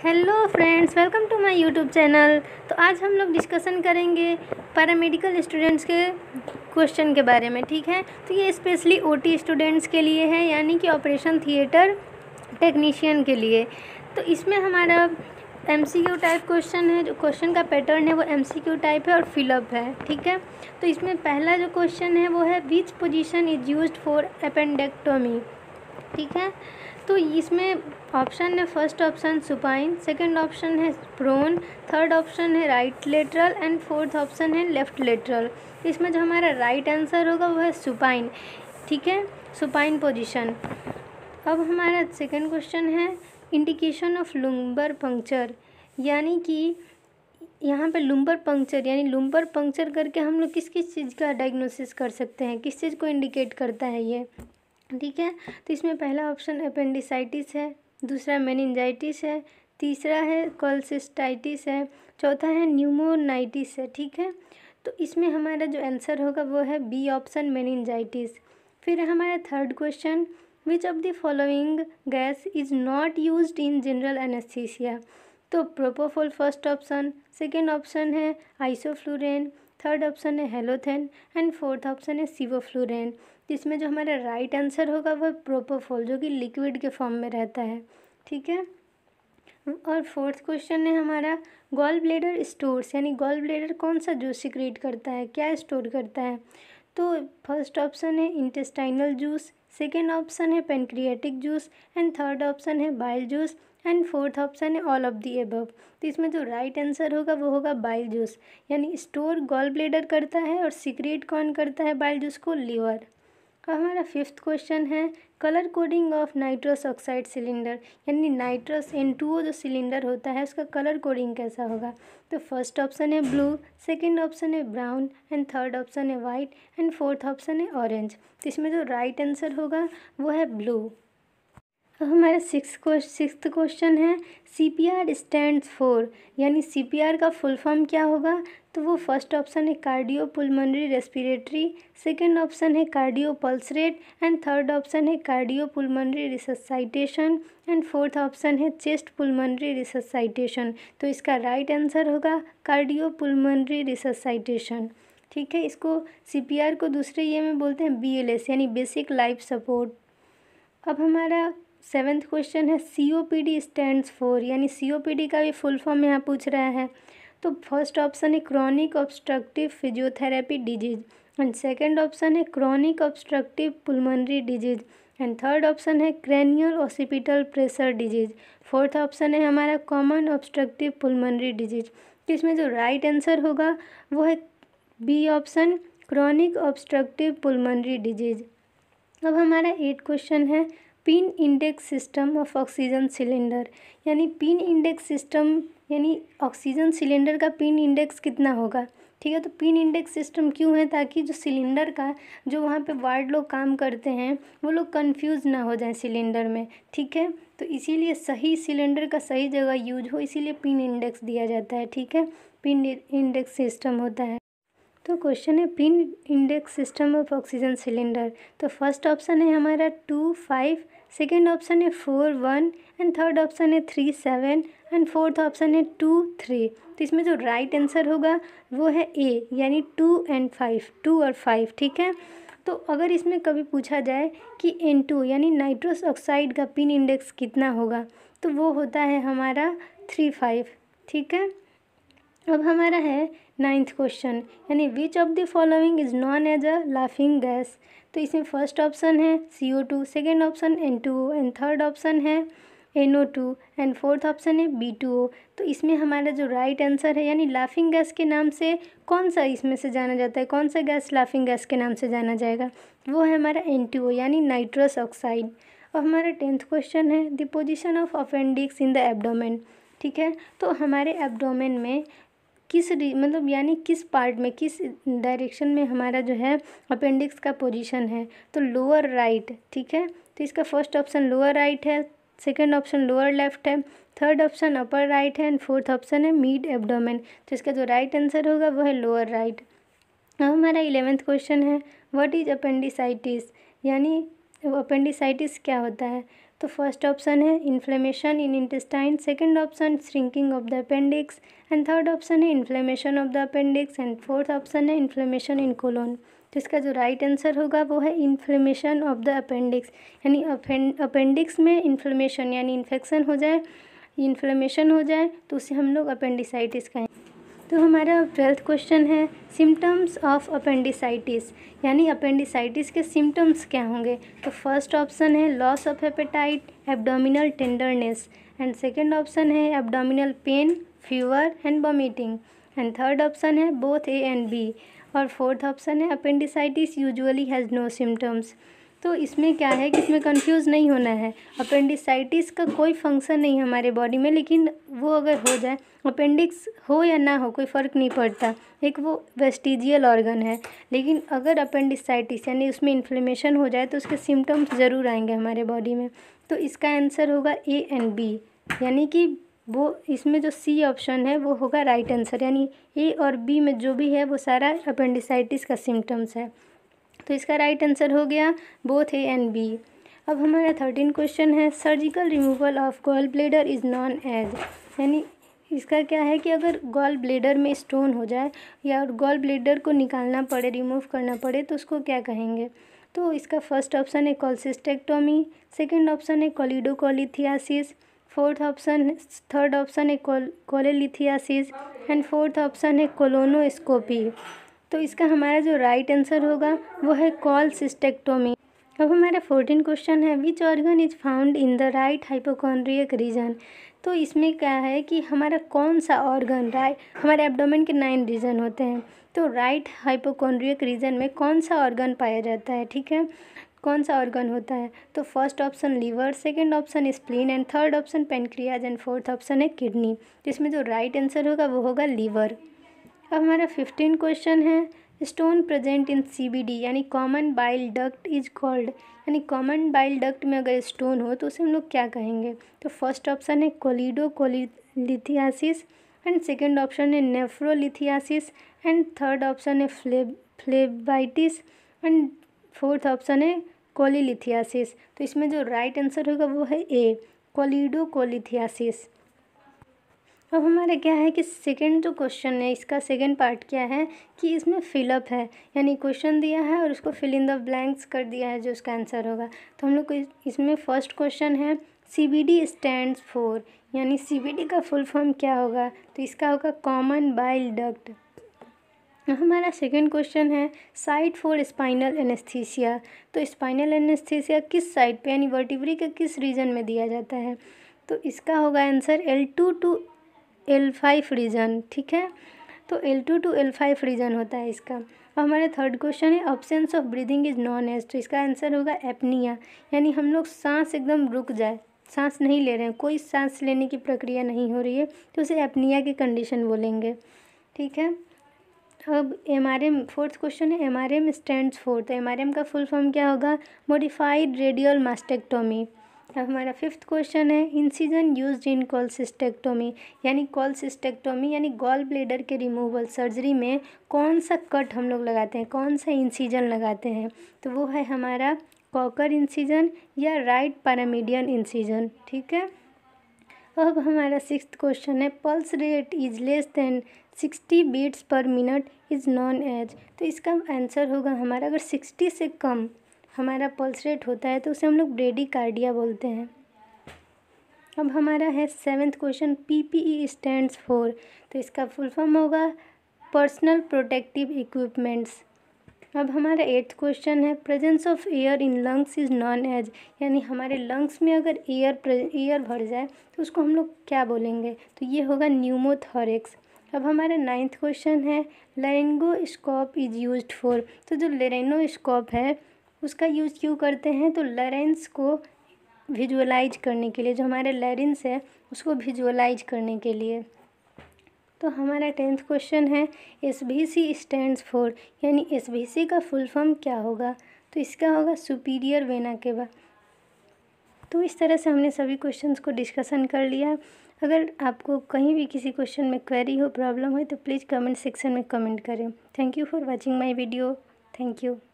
Hello friends, welcome to my YouTube channel. तो आज हम लोग डिस्कशन करेंगे पैरामेडिकल स्टूडेंट्स के क्वेश्चन के बारे में। ठीक है, तो ये स्पेशली ओटी स्टूडेंट्स के लिए है, यानी कि ऑपरेशन थिएटर टेक्नीशियन के लिए। तो इसमें हमारा एमसीक्यू टाइप क्वेश्चन है। जो क्वेश्चन का पैटर्न है वो एमसीक्यू टाइप है और फिलअप है। ठीक है, तो इसमें पहला जो क्वेश्चन है वो है which position is used for appendectomy. ठीक है, तो इसमें ऑप्शन है, first option supine, second option है प्रोन, थर्ड ऑप्शन है right lateral and fourth option है लेफ्ट लेटरल। इसमें जो हमारा राइट आंसर होगा वो है सुपाइन। ठीक है, सुपाइन पोजीशन। अब हमारा सेकंड क्वेश्चन है इंडिकेशन ऑफ लुम्बर पंक्चर, यानी कि यहाँ पे लुम्बर पंक्चर यानी लुम्बर पंक्चर करके हम लोग किस किस चीज़ का डायग्नोसिस कर सकते हैं, किस चीज़ को इंडिकेट करता है ये। ठीक है, तो इसमें पहला ऑप्शन अपेंडिसाइटिस है, दूसरा मेनिंजाइटिस है, तीसरा है कोलसिस्टाइटिस है, चौथा है न्यूमोनाइटिस है। ठीक है, तो इसमें हमारा जो आंसर होगा वो है बी ऑप्शन मेनिंजाइटिस। फिर है हमारा third question, which of the following gas is not used in general anaesthesia. तो propofol first option, second option है आइसोफ्लुरेन, थर्ड ऑप्शन है हेलोथेन एंड फोर्थ ऑप्शन है सिवोफ्लुरेन। इसमें जो हमारा राइट आंसर होगा वो प्रोपोफॉल, जो कि लिक्विड के फॉर्म में रहता है। ठीक है, और फोर्थ क्वेश्चन है हमारा गॉल ब्लेडर स्टोर्स, यानी गॉल ब्लेडर कौन सा जूस सिक्रीट करता है, क्या स्टोर करता है। तो फर्स्ट ऑप्शन है इंटेस्टाइनल जूस, सेकेंड ऑप्शन है pancreatic juice and third option है bile juice and fourth option है ऑल ऑफ दी अबव। तो इसमें जो राइट आंसर होगा वो होगा बाइल जूस, यानी स्टोर गॉल ब्लेडर करता है और सिक्रीट कौन करता है बाइल जूस को, लीवर। अब हमारा फिफ्थ क्वेश्चन है colour coding of nitrous oxide cylinder, यानी नाइट्रस N2O जो सिलेंडर होता है उसका कलर कोडिंग कैसा होगा। तो फर्स्ट ऑप्शन है ब्लू, सेकंड ऑप्शन है ब्राउन एंड थर्ड ऑप्शन है वाइट एंड फोर्थ ऑप्शन है ऑरेंज। तो इसमें जो राइट आंसर होगा वो है ब्लू। अब हमारा सिक्स्थ क्वेश्चन है CPR स्टैंड्स फॉर, यानी CPR का फुल फॉर्म क्या होगा। तो वो फर्स्ट ऑप्शन है cardio pulmonary respiratory, second option है cardio pulse rate and third option है cardio pulmonary resuscitation and fourth option है चेस्ट पुल्मोनरी रिससाइटेशन। तो इसका राइट आंसर होगा कार्डियो पुल्मोनरी रिससाइटेशन। ठीक है, इसको CPR को दूसरे ये में बोलते हैं BLS, यानी बेसिक लाइफ सपोर्ट। अब हमारा सेवेंथ क्वेश्चन है COPD स्टैंड्स फॉर, यानी COPD का भी फुल फॉर्म यहाँ पूछ रहा है। तो फर्स्ट ऑप्शन है chronic obstructive physiotherapy disease and second option है chronic obstructive pulmonary disease and third option है cranial occipital pressure disease, fourth option है हमारा कॉमन ऑब्स्ट्रक्टिव पुल्मोनरी डिजीज। तो इसमें जो राइट आंसर होगा वो है B option chronic obstructive pulmonary disease. अब हमारा 8 क्वेश्चन है pin index system of oxygen cylinder, यानी पिन इंडेक्स सिस्टम यानी ऑक्सीजन सिलेंडर का पिन इंडेक्स कितना होगा। ठीक है, तो पिन इंडेक्स सिस्टम क्यों है, ताकि जो सिलेंडर का जो वहाँ पे वार्ड लोग काम करते हैं वो लोग कंफ्यूज ना हो जाए सिलेंडर में। ठीक है, तो इसीलिए सही सिलेंडर का सही जगह यूज हो, इसीलिए पिन इंडेक्स दिया जाता है। ठीक है, पिन इंडेक्स सिस्टम होता है। तो क्वेश्चन है pin index system of oxygen cylinder. तो फर्स्ट ऑप्शन है हमारा 2, 5, सेकेंड ऑप्शन है 4, 1 एंड थर्ड ऑप्शन है 3, 7 एंड फोर्थ ऑप्शन है 2, 3। तो इसमें जो राइट आंसर होगा वो है ए, यानी 2 एंड 5, 2 और 5। ठीक है, तो अगर इसमें कभी पूछा जाए कि N2 यानी नाइट्रस ऑक्साइड का पिन इंडेक्स कितना होगा, तो वो होता है हमारा 3, 5। ठीक है, अब हमारा है 9th क्वेश्चन, यानी which of the following is known as a laughing gas. तो इसमें फर्स्ट ऑप्शन है CO2, second option N2O and third option है NO2 एंड फोर्थ ऑप्शन है B2O। तो इसमें हमारा जो राइट आंसर है, यानी लाफिंग गैस के नाम से कौन सा इसमें से जाना जाता है, कौन सा गैस लाफिंग गैस के नाम से जाना जाएगा, वो है हमारा N2O यानी नाइट्रस ऑक्साइड। और हमारा 10th क्वेश्चन है the position of appendix in the abdomen. ठीक है, तो हमारे एब्डोमेन में मतलब यानी किस पार्ट में, किस डायरेक्शन में हमारा जो है अपेंडिक्स का पोजीशन है। तो लोअर राइट। ठीक है, तो इसका फर्स्ट ऑप्शन लोअर राइट है, सेकंड ऑप्शन लोअर लेफ्ट है, थर्ड ऑप्शन अपर राइट है एंड फोर्थ ऑप्शन है मिड एब्डोमेन। तो इसका जो राइट आंसर होगा वो है लोअर राइट। अब हमारा 11th क्वेश्चन है व्हाट इज अपेंडिसाइटिस, यानी अपेंडिसाइटिस क्या होता है। तो फर्स्ट ऑप्शन है inflammation in intestine, second option shrinking of the appendix, and third option है inflammation of the appendix, and fourth option है इन्फ्लेमेशन इन कोलोन। तो इसका जो राइट आंसर होगा वो है इन्फ्लेमेशन ऑफ द अपेंडिक्स, यानी अपेंडिक्स में इन्फ्लेमेशन यानी इन्फेक्शन हो जाए, इन्फ्लेमेशन हो जाए तो उसे हम लोग अपेंडिसाइटिस कहें। तो हमारा 12th क्वेश्चन है सिम्टम्स ऑफ अपेंडिसाइटिस, यानी अपेंडिसाइटिस के सिम्टम्स क्या होंगे। तो फर्स्ट ऑप्शन है loss of appetite, abdominal tenderness, and second option है abdominal pain, fever and vomiting, and third option है बोथ ए एंड बी, और फोर्थ ऑप्शन है appendicitis usually has no symptoms. तो इसमें क्या है कि इसमें कंफ्यूज नहीं होना है। अपेंडिसाइटिस का कोई फंक्शन नहीं है हमारे बॉडी में, लेकिन वो अगर हो जाए, अपेंडिक्स हो या ना हो कोई फ़र्क नहीं पड़ता, एक वो वेस्टिजियल ऑर्गन है, लेकिन अगर अपेंडिसाइटिस यानी उसमें इन्फ्लेमेशन हो जाए तो उसके सिम्टम्स ज़रूर आएंगे हमारे बॉडी में। तो इसका आंसर होगा ए एंड बी, यानी कि वो इसमें जो सी ऑप्शन है वो होगा राइट आंसर, यानी ए और बी में जो भी है वो सारा अपेंडिसाइटिस का सिम्टम्स है। तो इसका राइट आंसर हो गया बोथ ए एंड बी। अब हमारा 13 क्वेश्चन है surgical removal of gall bladder is known as, यानी इसका क्या है कि अगर गॉल ब्लेडर में स्टोन हो जाए या गॉल ब्लेडर को निकालना पड़े, रिमूव करना पड़े, तो उसको क्या कहेंगे। तो इसका फर्स्ट ऑप्शन है कोलसिस्टेक्टोमी, सेकंड ऑप्शन है कोलिडोकोलिथियासिस, थर्ड ऑप्शन है कोलेलिथियासिस, एंड फोर्थ ऑप्शन है कोलोनोस्कोपी। तो इसका हमारा जो राइट आंसर होगा वो है कोलसिस्टेक्टोमी। अब हमारा 14 क्वेश्चन है which organ is found in the right hypochondriac region. तो इसमें क्या है कि हमारा कौन सा ऑर्गन हमारे एब्डोमेन के 9 रीजन होते हैं, तो राइट हाइपोकॉन्ड्रियक रीजन में कौन सा ऑर्गन पाया जाता है, ठीक है, कौन सा ऑर्गन होता है। तो first option liver, second option spleen, and third option pancreas, and fourth option है किडनी। तो इसमें जो राइट आंसर होगा वो होगा लीवर। अब हमारा 15 क्वेश्चन है स्टोन प्रेजेंट इन CBD यानी common bile duct is called, यानी कॉमन बाइल डक्ट में अगर स्टोन हो तो उसे हम लोग क्या कहेंगे। तो फर्स्ट ऑप्शन है कोलिडोकोलिथियासिस, एंड सेकंड ऑप्शन है नेफ्रोलिथियासिस, एंड थर्ड ऑप्शन है फ्लेबाइटिस, एंड फोर्थ ऑप्शन है कोलिलिथियासिस। तो इसमें जो राइट आंसर होगा वो है ए कोलिडोकोलिथियासिस। अब हमारा क्या है कि सेकंड जो क्वेश्चन है इसका सेकंड पार्ट क्या है कि इसमें फिलअप है, यानी क्वेश्चन दिया है और उसको फिल इन द ब्लैंक्स कर दिया है जो उसका आंसर होगा। तो हम लोग को इसमें फर्स्ट क्वेश्चन है CBD स्टैंड्स फॉर, यानी CBD का फुल फॉर्म क्या होगा। तो इसका होगा कॉमन बाइल डक्ट। हमारा सेकंड क्वेश्चन है साइट फॉर स्पाइनल एनेस्थीसिया। तो स्पाइनल एनेस्थीसिया किस साइड पे यानी वर्टिब्री के किस रीजन में दिया जाता है। तो इसका होगा answer L2 to L5 reason, ठीक है, तो L2 to L5 रीजन होता है इसका। अब हमारे थर्ड क्वेश्चन है absence of breathing is known as. तो इसका आंसर होगा एपनिया, यानी हम लोग सांस एकदम रुक जाए, सांस नहीं ले रहे हैं, कोई सांस लेने की प्रक्रिया नहीं हो रही है, तो उसे एपनिया की कंडीशन बोलेंगे, ठीक है। अब MRM फोर्थ क्वेश्चन है MRM स्टैंड्स फॉर। तो MRM का फुल फॉर्म क्या होगा मॉडिफाइड रेडियल मास्टेक्टोमी। अब हमारा फिफ्थ क्वेश्चन है इंसिजन यूज्ड इन कोलसिस्टेक्टोमी, यानी कोलसिस्टेक्टोमी यानी गॉल ब्लेडर के रिमूवल सर्जरी में कौन सा कट हम लोग लगाते हैं, कौन सा इंसिजन लगाते हैं। तो वो है हमारा कॉकर इंसिजन या राइट पैरामीडियन इंसिजन, ठीक है। अब हमारा सिक्स्थ क्वेश्चन है pulse rate is less than 60 beats per minute is known as. तो इसका आंसर होगा हमारा अगर 60 से कम हमारा पल्स रेट होता है तो उसे हम लोग ब्रेडिकार्डिया बोलते हैं। अब हमारा है seventh question PPE stands for. तो इसका फुल फॉर्म होगा पर्सनल प्रोटेक्टिव इक्विपमेंट्स। अब हमारा एट्थ क्वेश्चन है presence of air in lungs is known as, यानी हमारे लंग्स में अगर एयर भर जाए तो उसको हम लोग क्या बोलेंगे। तो ये होगा न्यूमोथोरेक्स। अब हमारा नाइन्थ क्वेश्चन है लैरिंगोस्कोप इज़ यूज्ड फॉर। तो जो लेरेनोस्कोप है उसका यूज़ क्यों करते हैं, तो लैरेंस को विजुअलाइज करने के लिए, जो हमारे लैरिंस है उसको विजुअलाइज करने के लिए। तो हमारा 10th क्वेश्चन है SVC स्टैंड्स फॉर, यानी SVC का फुल फॉर्म क्या होगा। तो इसका होगा सुपीरियर वेना केवा। तो इस तरह से हमने सभी क्वेश्चंस को डिस्कशन कर लिया। अगर आपको कहीं भी किसी क्वेश्चन में क्वेरी हो, प्रॉब्लम हो तो प्लीज़ कमेंट सेक्शन में कमेंट करें। Thank you for watching my video. Thank you.